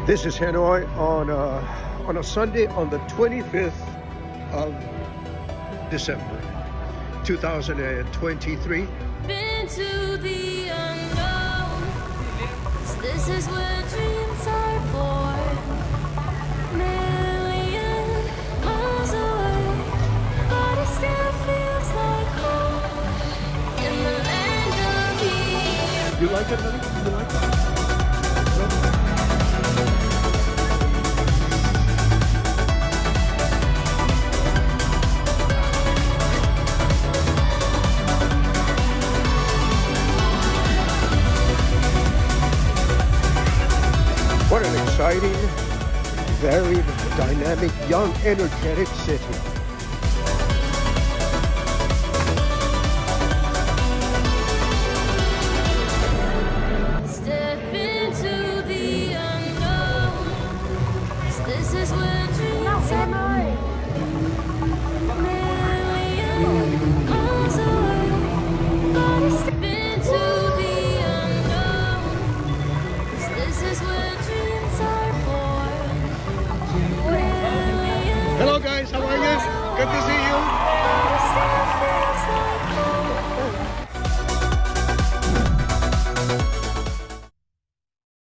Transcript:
This is Hanoi on a Sunday on the 25th of December, 2023. Been to the unknown. This is where dreams are born. Million miles away, but it still feels like home. In the land of the... You like it, honey? You like it? What an exciting, varied, dynamic, young, energetic city. Step into the unknown. This is where dreams are born. Million miles away, but it's step into the unknown. This is where dreams are born. Hello guys, how are you? Good to see you.